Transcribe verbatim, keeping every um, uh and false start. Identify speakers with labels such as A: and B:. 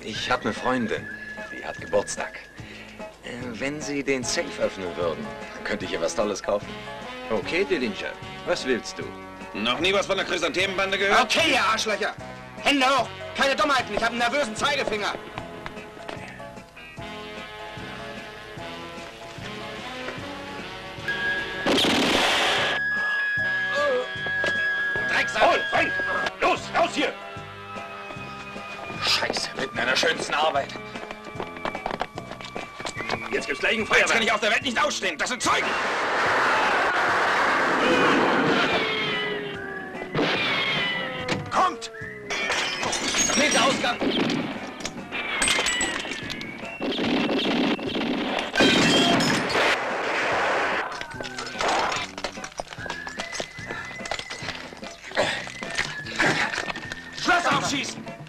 A: Ich habe eine Freundin, die hat Geburtstag. Äh, wenn Sie den Safe öffnen würden, könnte ich ihr was Tolles kaufen.
B: Okay, Dillinger, was willst du?
C: Noch nie was von der Chrysanthemenbande gehört?
D: Okay, ihr Arschlöcher! Hände hoch! Keine Dummheiten, ich habe einen nervösen Zeigefinger!
C: Drecksau!
D: Hol, Frank! Los, raus hier!
A: Scheiße, mitten in der schönsten Arbeit.
D: Jetzt gibt's gleich ein
C: Jetzt kann
D: Feuerwerk!
C: ich auf der Welt nicht ausstehen. Das sind Zeugen!
D: Kommt!
A: Nächster Ausgang!
C: Schloss aufschießen!